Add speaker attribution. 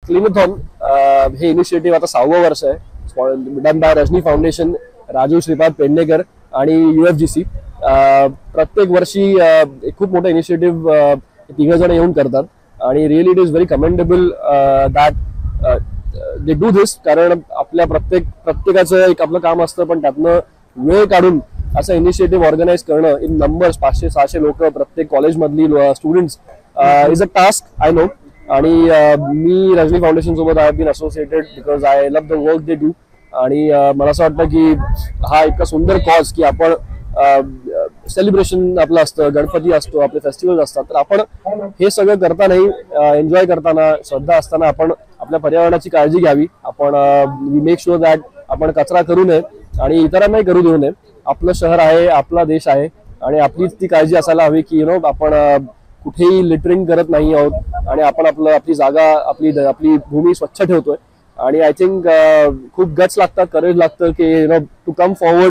Speaker 1: Cleanathon हे initiative आता 6वं वर्ष आहे, done by Rajani foundation, Raju Shripad Pednekar आणि UFGC. प्रत्येक वर्षी एक खूप मोठा इनिशिएटिव्ह 3 जण येऊन करतात आणि really it is very commendable that they do this. कारण आपल्या प्रत्येकाचं एक आपलं काम असतं, पण त्यातनं वेळ काढून असं इनिशिएटिव्ह ऑर्गनाईज करणं इन नंबर्स 500-600 लोक प्रत्येक कॉलेजमधली students is a task I know. आणि मी रजनी फाउंडेशन सोबत I have been associated because I love the work they do. आणि मला असं वाटतं की हा इतका सुंदर कॉज की आपण सेलिब्रेशन आपलं असतं, गणपती असतो, आपले फेस्टिवल्स असतात, तर आपण हे सगळं करतानाही एन्जॉय करताना श्रद्धा असताना आपण आपल्या पर्यावरणाची काळजी घ्यावी. आपण वी मेक शुअर दॅट आपण कचरा करू नये आणि इतरांनाही करू देऊ नये. आपलं शहर आहे, आपला देश आहे आणि आपलीच ती काळजी असायला हवी की आपण कुठेही लिटरिंग करत नाही आहोत आणि आपण आपली जागा, आपली भूमी स्वच्छ ठेवतोय. आणि आय थिंक खूप गट्स लागतात, करेज लागतं की टू कम फॉरवर्ड